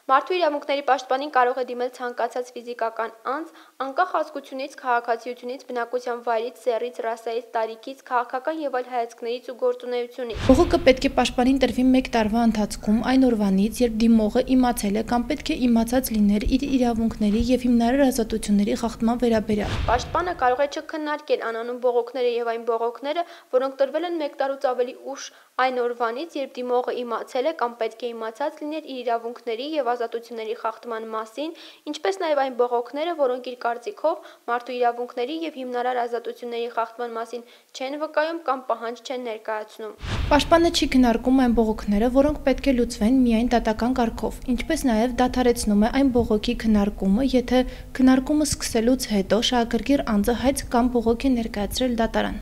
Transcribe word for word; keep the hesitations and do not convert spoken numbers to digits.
Մարդու իրավունքների պաշտպանին կարող է դիմել ցանկացած ֆիզիկական անձ, անկախ ազգությունից, քաղաքացիությունից, բնակության վայրից, սեռից, ռասայից, տարիքից, քաղաքական եւ այլ հայացքներից ու գործունեությունից։ Բողոքը պետք է պաշտպանին տրվի մեկ տարվա ընթացքում այն օրվանից, երբ դիմողը իմացել է կամ պետք է իմացած լիներ իր իրավունքների եւ հիմնարար ազատությունների խախտման վերաբերյալ։ Պաշտպանը կարող է չքննարկել անանուն բողոքները եւ այն բողոքները, որոնք տրվել են մեկ տարուց ավելի ուշ այն օրվանից, երբ դիմողը իմացել է կամ պետք է իմացած լիներ իր իրավունքների եւ ազատությունների խախտման մասին, ինչպես նաեւ այն բողոքները, որոնք իր կարծիքով մարդու իրավունքների եւ հիմնարար ազատությունների խախտման մասին չեն վկայում կամ պահանջ չեն ներկայացնում։ Պաշտպանը չի քննարկում այն բողոքները, որոնք պետք է լուծվեն միայն դատական կարգով, ինչպես նաեւ դադարեցնում է այն բողոքի քննարկումը, եթե քննարկումը սկսելուց հետո շահագրգիռ անձը հայց կամ բողոք է ներկայացրել դատարան։